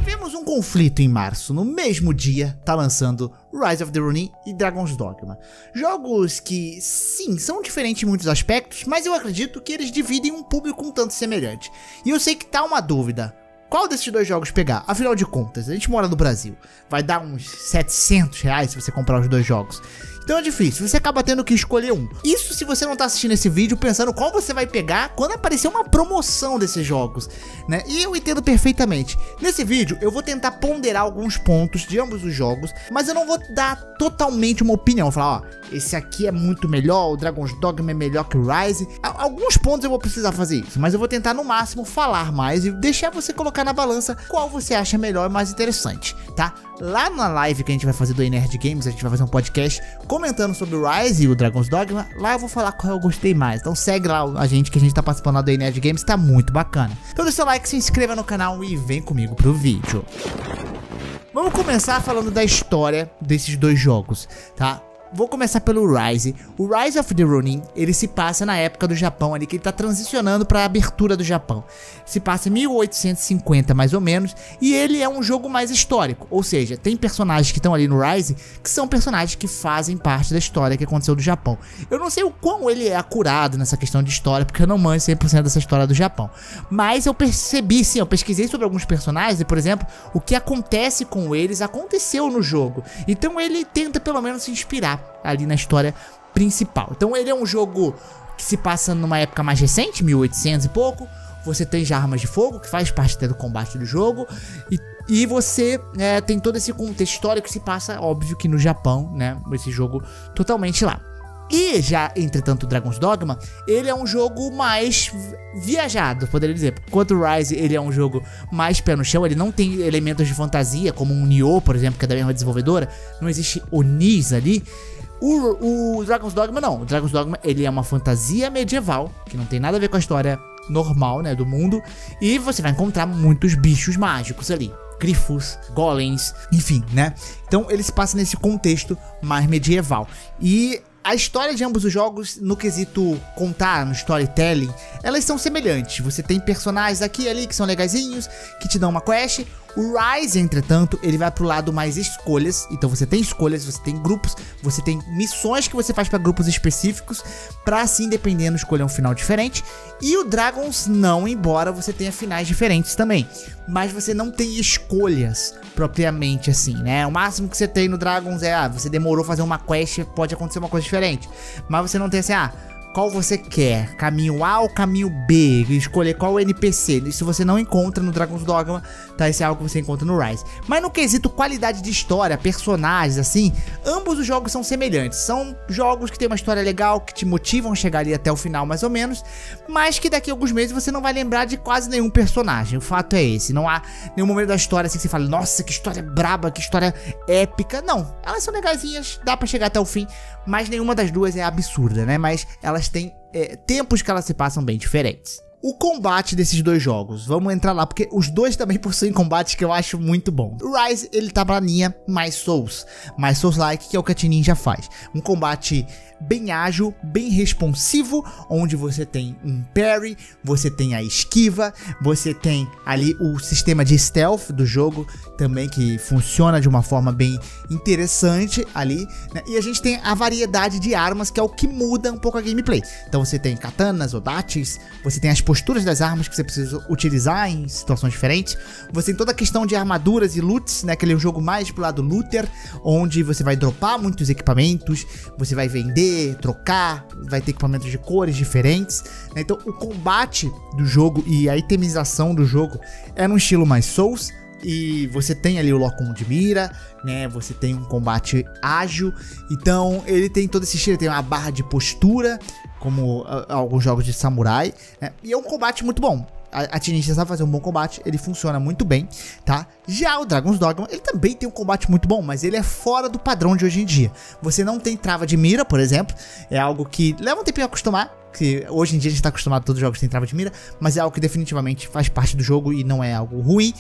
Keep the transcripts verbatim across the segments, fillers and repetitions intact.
Tivemos um conflito em março. No mesmo dia, tá lançando Rise of the Ronin e Dragon's Dogma. Jogos que, sim, são diferentes em muitos aspectos, mas eu acredito que eles dividem um público um tanto semelhante. E eu sei que tá uma dúvida. Qual desses dois jogos pegar? Afinal de contas, a gente mora no Brasil. Vai dar uns setecentos reais se você comprar os dois jogos. Então é difícil, você acaba tendo que escolher um. Isso se você não tá assistindo esse vídeo pensando qual você vai pegar quando aparecer uma promoção desses jogos, né? E eu entendo perfeitamente. Nesse vídeo eu vou tentar ponderar alguns pontos de ambos os jogos, mas eu não vou dar totalmente uma opinião. Falar, ó, esse aqui é muito melhor, o Dragon's Dogma é melhor que o Rise. Alguns pontos eu vou precisar fazer isso, mas eu vou tentar no máximo falar mais e deixar você colocar na balança qual você acha melhor e mais interessante, tá? Lá na live que a gente vai fazer do Nerd Games, a gente vai fazer um podcast comentando sobre o Rise e o Dragon's Dogma. Lá eu vou falar qual eu gostei mais. Então segue lá a gente, que a gente tá participando lá do Nerd Games, tá muito bacana. Então deixa o like, se inscreva no canal e vem comigo pro vídeo. Vamos começar falando da história desses dois jogos, tá? Vou começar pelo Rise. O Rise of the Ronin, ele se passa na época do Japão ali, que ele tá transicionando para a abertura do Japão. Se passa em mil oitocentos e cinquenta mais ou menos, e ele é um jogo mais histórico, ou seja, tem personagens que estão ali no Rise, que são personagens que fazem parte da história que aconteceu do Japão. Eu não sei o quão ele é acurado nessa questão de história, porque eu não manjo cem por cento dessa história do Japão. Mas eu percebi, sim, eu pesquisei sobre alguns personagens, e por exemplo, o que acontece com eles aconteceu no jogo. Então ele tenta pelo menos se inspirar ali na história principal. Então ele é um jogo que se passa numa época mais recente, mil e oitocentos e pouco. Você tem já armas de fogo, que faz parte até do combate do jogo. E, e você é, tem todo esse contexto histórico que se passa, óbvio, que no Japão, né? Esse jogo totalmente lá. E já, entretanto, o Dragon's Dogma, ele é um jogo mais viajado, poderia dizer. Enquanto o Rise, ele é um jogo mais pé no chão, ele não tem elementos de fantasia, como um Nioh, por exemplo, que é da mesma desenvolvedora. Não existe Onis ali. O, o Dragon's Dogma não, o Dragon's Dogma ele é uma fantasia medieval, que não tem nada a ver com a história normal, né, do mundo. E você vai encontrar muitos bichos mágicos ali, grifos, golems, enfim, né. Então ele se passa nesse contexto mais medieval. E a história de ambos os jogos, no quesito contar, no storytelling, elas são semelhantes. Você tem personagens aqui e ali que são legaisinhos, que te dão uma quest. O Rise, entretanto, ele vai pro lado mais escolhas. Então você tem escolhas, você tem grupos, você tem missões que você faz para grupos específicos, pra assim, dependendo, escolher um final diferente. E o Dragon's não, embora você tenha finais diferentes também. Mas você não tem escolhas propriamente assim, né? O máximo que você tem no Dragon's é, ah, você demorou a fazer uma quest, pode acontecer uma coisa diferente. Mas você não tem assim, ah, qual você quer, caminho A ou caminho B, escolher qual N P C. Isso você não encontra no Dragon's Dogma, tá? Isso é algo que você encontra no Rise. Mas no quesito qualidade de história, personagens, assim, ambos os jogos são semelhantes. São jogos que tem uma história legal, que te motivam a chegar ali até o final, mais ou menos, mas que daqui a alguns meses você não vai lembrar de quase nenhum personagem. O fato é esse, não há nenhum momento da história assim que você fala, nossa, que história braba, que história épica. Não, elas são legaisinhas, dá pra chegar até o fim, mas nenhuma das duas é absurda, né? Mas elas tem é, tempos que elas se passam bem diferentes. O combate desses dois jogos, vamos entrar lá, porque os dois também possuem combates que eu acho muito bom. O Rise, ele tá pra linha mais Souls, mais Souls-like, que é o que a Team Ninja faz. Um combate bem ágil, bem responsivo, onde você tem um parry, você tem a esquiva, você tem ali o sistema de stealth do jogo também, que funciona de uma forma bem interessante ali, né? E a gente tem a variedade de armas, que é o que muda um pouco a gameplay. Então você tem katanas, odates, você tem as posturas das armas que você precisa utilizar em situações diferentes, você tem toda a questão de armaduras e loots, né? Aquele jogo mais pro lado looter, onde você vai dropar muitos equipamentos, você vai vender, trocar, vai ter equipamentos de cores diferentes, né? Então o combate do jogo e a itemização do jogo é num estilo mais Souls. E você tem ali o lock-on de mira, né? Você tem um combate ágil. Então ele tem todo esse estilo, tem uma barra de postura, como uh, alguns jogos de samurai, né? E é um combate muito bom. A Team Ninja sabe fazer um bom combate, ele funciona muito bem, tá? Já o Dragon's Dogma, ele também tem um combate muito bom, mas ele é fora do padrão de hoje em dia. Você não tem trava de mira, por exemplo, é algo que leva um tempinho a acostumar, que hoje em dia a gente tá acostumado a todos os jogos que tem trava de mira, mas é algo que definitivamente faz parte do jogo e não é algo ruim.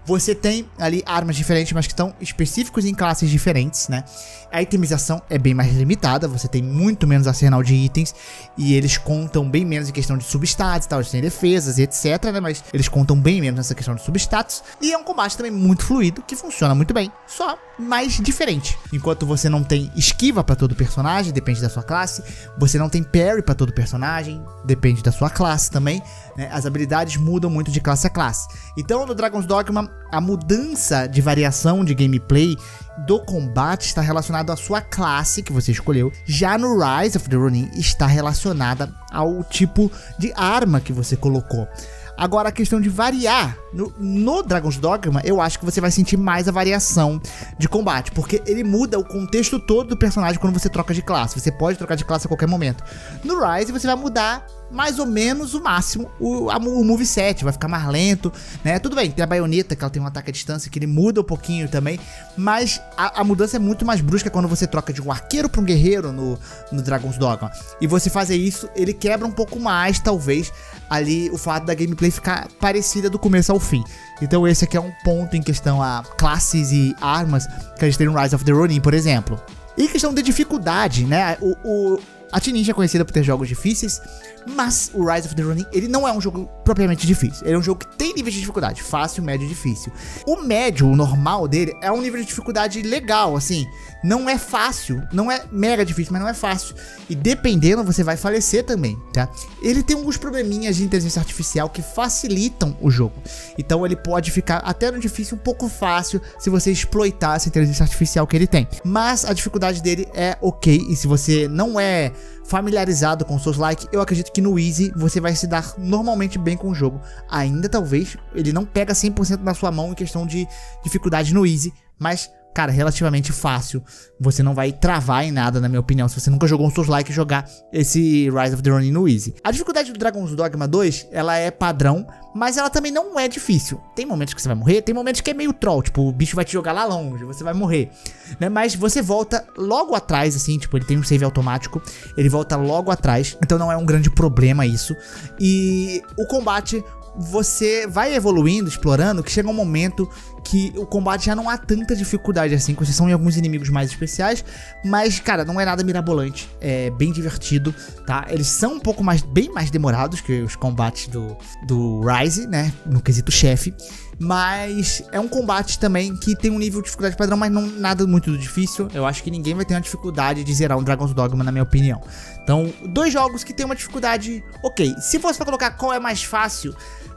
Você tem ali armas diferentes, mas que estão específicos em classes diferentes, né? A itemização é bem mais limitada, você tem muito menos arsenal de itens e eles contam bem menos em questão de substatus e tal, eles têm defesas e etc, né? Mas eles contam bem menos nessa questão de substatus. E é um combate também muito fluido, que funciona muito bem, só mais diferente. Enquanto você não tem esquiva pra todo personagem, depende da sua classe. Você não tem parry pra todo personagem, depende da sua classe também, né? As habilidades mudam muito de classe a classe. Então no Dragon's Dogma, a mudança de variação de gameplay do combate está relacionado à sua classe que você escolheu. Já no Rise of the Ronin está relacionada ao tipo de arma que você colocou. Agora a questão de variar, no, no Dragon's Dogma eu acho que você vai sentir mais a variação de combate, porque ele muda o contexto todo do personagem quando você troca de classe. Você pode trocar de classe a qualquer momento. No Rise você vai mudar mais ou menos o máximo o, a, o moveset, vai ficar mais lento, né? Tudo bem, tem a baioneta que ela tem um ataque à distância que ele muda um pouquinho também, mas a, a mudança é muito mais brusca quando você troca de um arqueiro para um guerreiro no, no Dragon's Dogma. E você fazer isso, ele quebra um pouco mais, talvez, ali o fato da gameplay ficar parecida do começo ao fim. Então esse aqui é um ponto em questão a classes e armas que a gente tem no Rise of the Ronin, por exemplo. E questão de dificuldade, né? O, o, a Team Ninja é conhecida por ter jogos difíceis, mas o Rise of the Ronin, ele não é um jogo propriamente difícil. Ele é um jogo que tem níveis de dificuldade, fácil, médio e difícil. O médio, o normal dele, é um nível de dificuldade legal, assim. Não é fácil, não é mega difícil, mas não é fácil. E dependendo, você vai falecer também, tá? Ele tem alguns probleminhas de inteligência artificial que facilitam o jogo. Então ele pode ficar até no difícil um pouco fácil se você exploitar essa inteligência artificial que ele tem. Mas a dificuldade dele é ok, e se você não é familiarizado com Souls-like, eu acredito que no Easy você vai se dar normalmente bem com o jogo. Ainda talvez ele não pega cem por cento na sua mão em questão de dificuldade no Easy, mas cara, relativamente fácil. Você não vai travar em nada, na minha opinião, se você nunca jogou um Souls-like, jogar esse Rise of the Ronin no Easy. A dificuldade do Dragon's Dogma dois, ela é padrão, mas ela também não é difícil. Tem momentos que você vai morrer, tem momentos que é meio troll, tipo, o bicho vai te jogar lá longe, você vai morrer, né? Mas você volta logo atrás, assim, tipo, ele tem um save automático, ele volta logo atrás, então não é um grande problema isso. E o combate, você vai evoluindo, explorando, que chega um momento que o combate já não há tanta dificuldade assim, com exceção em alguns inimigos mais especiais, mas, cara, não é nada mirabolante, é bem divertido, tá? Eles são um pouco mais, bem mais demorados que os combates do, do Rise, né, no quesito chefe, mas é um combate também que tem um nível de dificuldade padrão, mas não nada muito difícil. Eu acho que ninguém vai ter uma dificuldade de zerar um Dragon's Dogma, na minha opinião. Então, dois jogos que tem uma dificuldade ok. Se fosse pra colocar qual é mais fácil,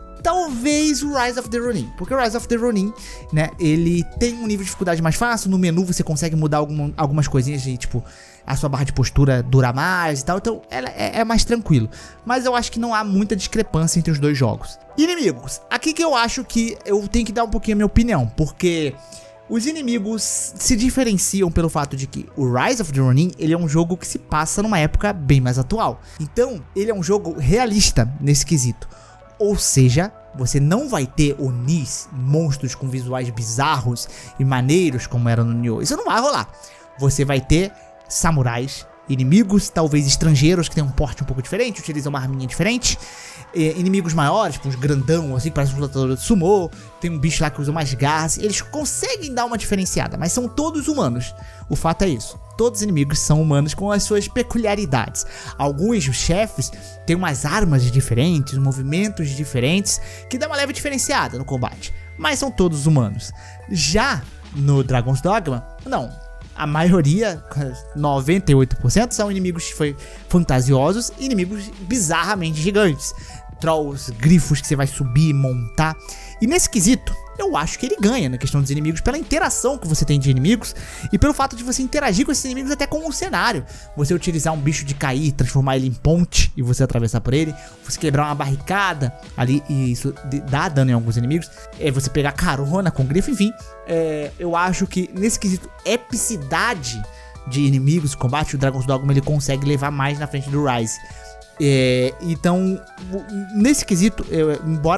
talvez o Rise of the Ronin, porque o Rise of the Ronin, né, ele tem um nível de dificuldade mais fácil. No menu você consegue mudar algum, algumas coisinhas de, tipo, a sua barra de postura dura mais e tal, então ela é, é mais tranquilo. Mas eu acho que não há muita discrepância entre os dois jogos. Inimigos, aqui que eu acho que eu tenho que dar um pouquinho a minha opinião, porque os inimigos se diferenciam pelo fato de que o Rise of the Ronin, ele é um jogo que se passa numa época bem mais atual. Então, ele é um jogo realista nesse quesito. Ou seja, você não vai ter Onis, monstros com visuais bizarros e maneiros como era no Nioh. Isso não vai rolar. Você vai ter samurais, inimigos talvez estrangeiros que tem um porte um pouco diferente, utilizam uma arminha diferente, e inimigos maiores, tipo uns grandão, assim, que parece um lutador de sumô, tem um bicho lá que usa mais garras. Eles conseguem dar uma diferenciada, mas são todos humanos. O fato é isso. Todos os inimigos são humanos com as suas peculiaridades. Alguns chefes têm umas armas diferentes, movimentos diferentes, que dá uma leve diferenciada no combate, mas são todos humanos. Já no Dragon's Dogma, não. A maioria, noventa e oito por cento, são inimigos fantasiosos e inimigos bizarramente gigantes. Trolls, grifos que você vai subir e montar. E nesse quesito, eu acho que ele ganha na questão dos inimigos, pela interação que você tem de inimigos e pelo fato de você interagir com esses inimigos até com o cenário. Você utilizar um bicho de cair, transformar ele em ponte e você atravessar por ele, você quebrar uma barricada ali e isso dá dano em alguns inimigos, é você pegar carona com o grifo, enfim. É, eu acho que nesse quesito epicidade de inimigos, combate, o Dragon's Dogma ele consegue levar mais na frente do Rise. É, então, nesse quesito, eu, embora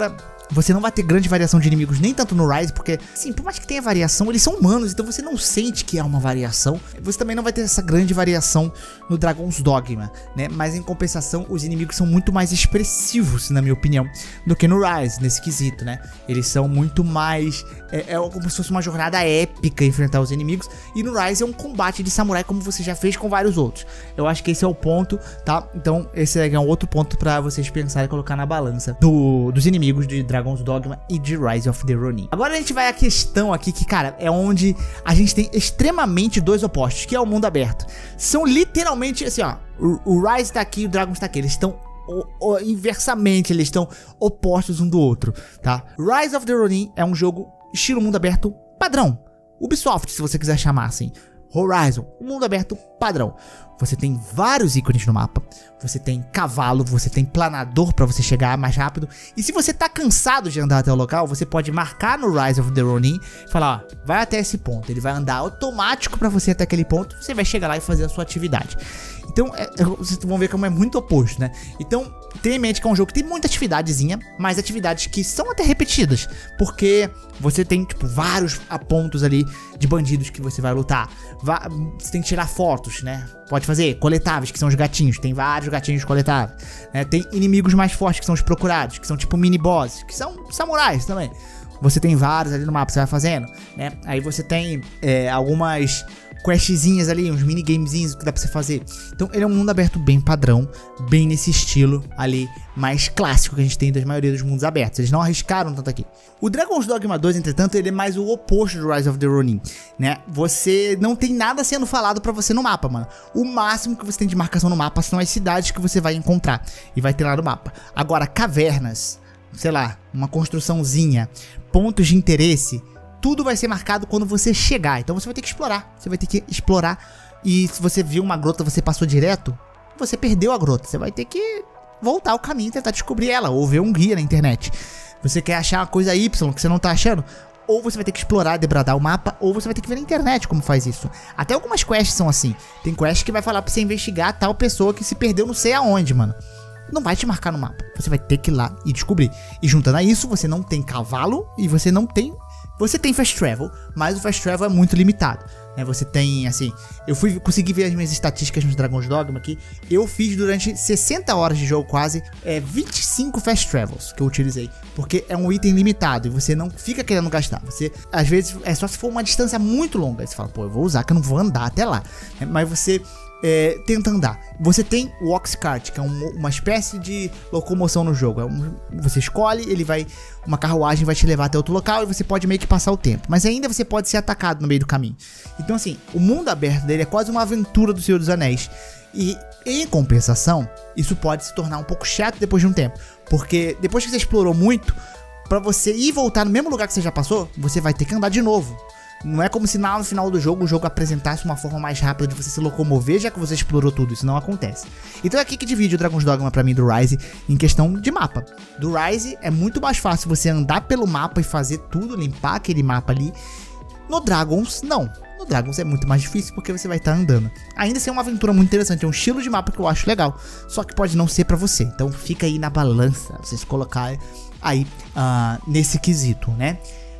Você não vai ter grande variação de inimigos nem tanto no Rise, porque, sim, por mais que tenha variação, eles são humanos, então você não sente que é uma variação. Você também não vai ter essa grande variação no Dragon's Dogma, né? Mas em compensação, os inimigos são muito mais expressivos, na minha opinião, do que no Rise, nesse quesito, né? Eles são muito mais... É, é como se fosse uma jornada épica enfrentar os inimigos, e no Rise é um combate de samurai como você já fez com vários outros. Eu acho que esse é o ponto, tá? Então esse é um outro ponto pra vocês pensarem e colocar na balança do, dos inimigos de Dragon's Dogma e de Rise of the Ronin. Agora a gente vai à questão aqui que, cara, é onde a gente tem extremamente dois opostos, que é o mundo aberto. São literalmente assim, ó, o, o Rise tá aqui e o Dragon's tá aqui, eles estão O, o, inversamente, eles estão opostos um do outro, tá? Rise of the Ronin é um jogo estilo mundo aberto padrão, Ubisoft, se você quiser chamar assim. Horizon, um mundo aberto padrão. Você tem vários ícones no mapa, você tem cavalo, você tem planador pra você chegar mais rápido. E se você tá cansado de andar até o local, você pode marcar no Rise of the Ronin e falar, ó, vai até esse ponto. Ele vai andar automático pra você até aquele ponto, você vai chegar lá e fazer a sua atividade. Então, é, vocês vão ver como é muito oposto, né? Então, tenha em mente que é um jogo que tem muita atividadezinha, mas atividades que são até repetidas, porque você tem, tipo, vários pontos ali de bandidos que você vai lutar. Va- você tem que tirar fotos, né? Pode fazer coletáveis, que são os gatinhos, tem vários gatinhos coletáveis, né? Tem inimigos mais fortes, que são os procurados, que são tipo mini-bosses, que são samurais também. Você tem vários ali no mapa, você vai fazendo, né? Aí você tem é, algumas questzinhas ali, uns minigamezinhos que dá pra você fazer. Então ele é um mundo aberto bem padrão, bem nesse estilo ali, mais clássico que a gente tem das maioria dos mundos abertos. Eles não arriscaram tanto aqui. O Dragon's Dogma dois, entretanto, ele é mais o oposto do Rise of the Ronin, né? Você não tem nada sendo falado pra você no mapa, mano. O máximo que você tem de marcação no mapa são as cidades que você vai encontrar e vai ter lá no mapa. Agora, cavernas, sei lá, uma construçãozinha, pontos de interesse, tudo vai ser marcado quando você chegar. Então você vai ter que explorar. Você vai ter que explorar. E se você viu uma grota, você passou direto, você perdeu a grota. Você vai ter que voltar o caminho e tentar descobrir ela, ou ver um guia na internet. Você quer achar uma coisa Y que você não tá achando, ou você vai ter que explorar, debradar o mapa, ou você vai ter que ver na internet como faz isso. Até algumas quests são assim. Tem quest que vai falar pra você investigar tal pessoa que se perdeu não sei aonde, mano. Não vai te marcar no mapa. Você vai ter que ir lá e descobrir. E juntando a isso, você não tem cavalo e você não tem... Você tem fast travel, mas o fast travel é muito limitado, né? Você tem, assim, eu fui consegui ver as minhas estatísticas no Dragon's Dogma aqui. Eu fiz durante sessenta horas de jogo quase, é, vinte e cinco fast travels que eu utilizei, porque é um item limitado e você não fica querendo gastar. Você, às vezes, é só se for uma distância muito longa, aí você fala, pô, eu vou usar que eu não vou andar até lá, né? Mas você... É, tenta andar. Você tem o Oxcart, que é um, uma espécie de locomoção no jogo. É um, você escolhe, ele vai, uma carruagem vai te levar até outro local e você pode meio que passar o tempo. Mas ainda você pode ser atacado no meio do caminho. Então assim, o mundo aberto dele é quase uma aventura do Senhor dos Anéis. E em compensação, isso pode se tornar um pouco chato depois de um tempo. Porque depois que você explorou muito, pra você ir e voltar no mesmo lugar que você já passou, você vai ter que andar de novo. Não é como se no final do jogo o jogo apresentasse uma forma mais rápida de você se locomover, já que você explorou tudo. Isso não acontece. Então é aqui que divide o Dragon's Dogma pra mim do Rise em questão de mapa. Do Rise é muito mais fácil você andar pelo mapa e fazer tudo, limpar aquele mapa ali. No Dragons, não. No Dragons é muito mais difícil porque você vai estar andando. Ainda assim é uma aventura muito interessante, é um estilo de mapa que eu acho legal. Só que pode não ser pra você. Então fica aí na balança, vocês colocarem aí uh, nesse quesito, né?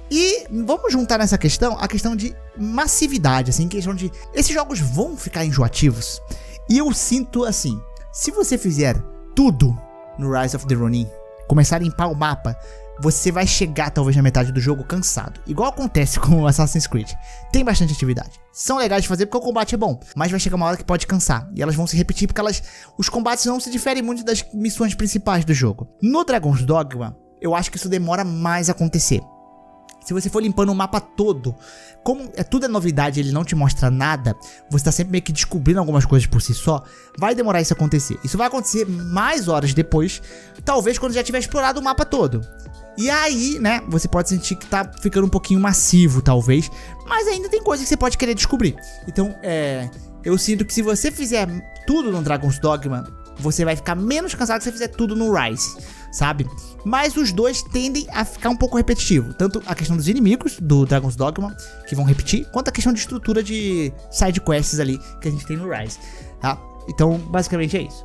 E vamos juntar nessa questão a questão de massividade, assim, questão de... Esses jogos vão ficar enjoativos. E eu sinto assim, se você fizer tudo no Rise of the Ronin, começar a limpar o mapa, você vai chegar talvez na metade do jogo cansado. Igual acontece com o Assassin's Creed. Tem bastante atividade. São legais de fazer porque o combate é bom, mas vai chegar uma hora que pode cansar. E elas vão se repetir porque elas, os combates não se diferem muito das missões principais do jogo. No Dragon's Dogma, eu acho que isso demora mais a acontecer. Se você for limpando o mapa todo, como é, tudo é novidade, ele não te mostra nada, você tá sempre meio que descobrindo algumas coisas por si só, vai demorar isso a acontecer. Isso vai acontecer mais horas depois, talvez quando já tiver explorado o mapa todo. E aí, né, você pode sentir que tá ficando um pouquinho massivo, talvez, mas ainda tem coisas que você pode querer descobrir. Então, é, eu sinto que se você fizer tudo no Dragon's Dogma, você vai ficar menos cansado que se você fizer tudo no Rise, sabe? Mas os dois tendem a ficar um pouco repetitivo. Tanto a questão dos inimigos do Dragon's Dogma, que vão repetir, quanto a questão de estrutura de side quests ali que a gente tem no Rise, tá? Então, basicamente é isso.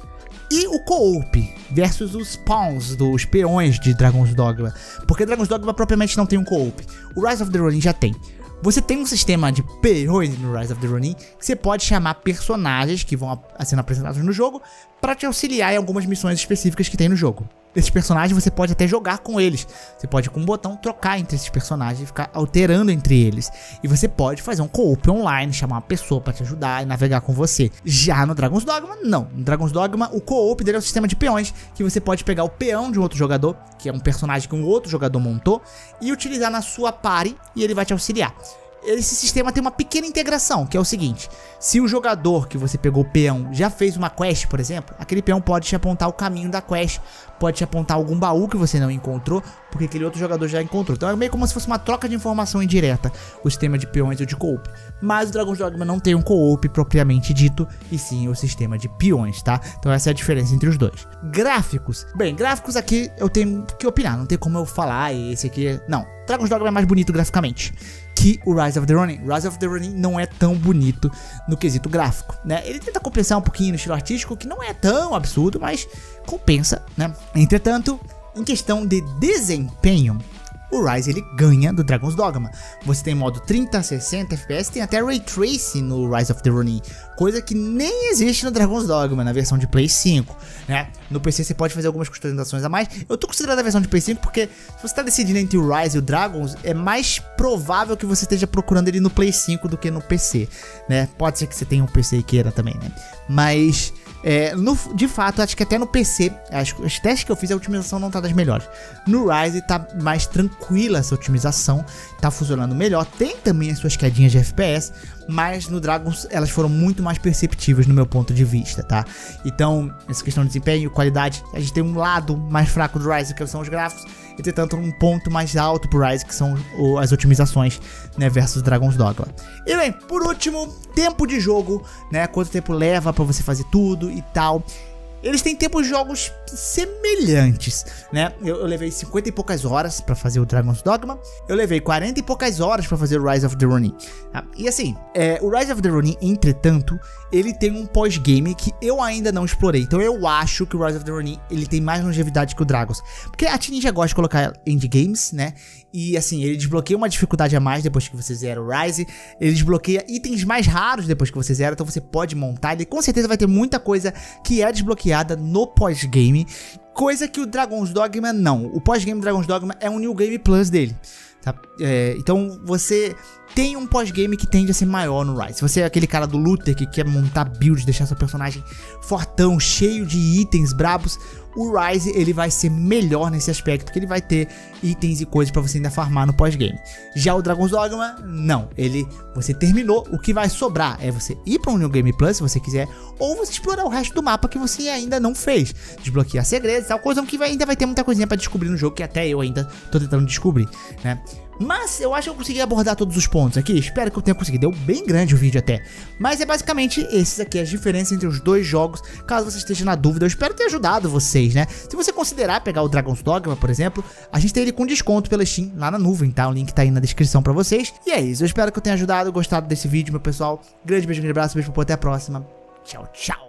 E o co-op versus os pawns, dos peões de Dragon's Dogma. Porque Dragon's Dogma propriamente não tem um co-op. O Rise of the Ronin já tem. Você tem um sistema de peões no Rise of the Ronin que você pode chamar personagens que vão sendo apresentados no jogo para te auxiliar em algumas missões específicas que tem no jogo. Esses personagens você pode até jogar com eles. Você pode com um botão trocar entre esses personagens e ficar alterando entre eles. E você pode fazer um co-op online, chamar uma pessoa para te ajudar e navegar com você. Já no Dragon's Dogma, não. No Dragon's Dogma, o co-op dele é um sistema de peões que você pode pegar o peão de um outro jogador, que é um personagem que um outro jogador montou, e utilizar na sua party e ele vai te auxiliar. Esse sistema tem uma pequena integração, que é o seguinte: se o jogador que você pegou o peão já fez uma quest, por exemplo, aquele peão pode te apontar o caminho da quest, pode te apontar algum baú que você não encontrou, porque aquele outro jogador já encontrou. Então é meio como se fosse uma troca de informação indireta, o sistema de peões ou de co-op. Mas o Dragon's Dogma não tem um co-op propriamente dito, e sim o sistema de peões, tá? Então essa é a diferença entre os dois. Gráficos. Bem, gráficos aqui eu tenho que opinar, não tem como eu falar, esse aqui é... Não, Dragon's Dogma é mais bonito graficamente que o Rise of the Ronin. Rise of the Ronin não é tão bonito no quesito gráfico, né? Ele tenta compensar um pouquinho no estilo artístico, que não é tão absurdo, mas compensa, né? Entretanto, em questão de desempenho, o Rise ele ganha do Dragon's Dogma. Você tem modo trinta, sessenta F P S, tem até Ray Tracing no Rise of the Ronin, coisa que nem existe no Dragon's Dogma, na versão de Play cinco, né? No P C você pode fazer algumas customizações a mais. Eu tô considerando a versão de Play cinco porque se você tá decidindo entre o Rise e o Dragons, é mais provável que você esteja procurando ele no Play cinco do que no P C, né? Pode ser que você tenha um P C e queira também, né? Mas... É, no, de fato, acho que até no P C, as, os testes que eu fiz, a otimização não tá das melhores. No Rise tá mais tranquila essa otimização, tá funcionando melhor. Tem também as suas quedinhas de F P S, mas no Dragons elas foram muito mais perceptíveis no meu ponto de vista, tá? Então, essa questão de desempenho, qualidade, a gente tem um lado mais fraco do Rise, que são os gráficos, entretanto um ponto mais alto pro Rise, que são o, as otimizações, né, versus Dragon's Dogma. E bem, por último, tempo de jogo, né, quanto tempo leva pra você fazer tudo e tal. Eles têm tempos de jogos semelhantes, né? Eu, eu levei cinquenta e poucas horas pra fazer o Dragon's Dogma. Eu levei quarenta e poucas horas pra fazer o Rise of the Ronin, tá? E assim, é, o Rise of the Ronin, entretanto, ele tem um pós-game que eu ainda não explorei. Então eu acho que o Rise of the Ronin, ele tem mais longevidade que o Dragons. Porque a Team Ninja gosta de colocar endgames, né? E assim, ele desbloqueia uma dificuldade a mais depois que você zera o Rise. Ele desbloqueia itens mais raros depois que você zera. Então você pode montar. Ele com certeza vai ter muita coisa que é desbloqueada no pós-game, coisa que o Dragon's Dogma não. O pós-game do Dragon's Dogma é um New Game Plus dele, tá? É, então você tem um pós-game que tende a ser maior no Rise. Se você é aquele cara do looter que quer montar builds, deixar seu personagem fortão, cheio de itens brabos, o Rise ele vai ser melhor nesse aspecto, porque ele vai ter itens e coisas pra você ainda farmar no pós-game. Já o Dragon's Dogma, não. Ele, você terminou, o que vai sobrar é você ir pra um New Game Plus, se você quiser, ou você explorar o resto do mapa que você ainda não fez. Desbloquear segredos, tal coisa que vai, ainda vai ter muita coisinha pra descobrir no jogo, que até eu ainda tô tentando descobrir, né? Mas eu acho que eu consegui abordar todos os pontos aqui. Espero que eu tenha conseguido. Deu bem grande o vídeo até. Mas é basicamente esses aqui, as diferenças entre os dois jogos. Caso você esteja na dúvida, eu espero ter ajudado vocês, né? Se você considerar pegar o Dragon's Dogma, por exemplo, a gente tem ele com desconto pela Steam lá na nuvem, tá? O link tá aí na descrição pra vocês. E é isso, eu espero que eu tenha ajudado, gostado desse vídeo, meu pessoal. Grande beijo, grande abraço, beijo, até a próxima. Tchau, tchau.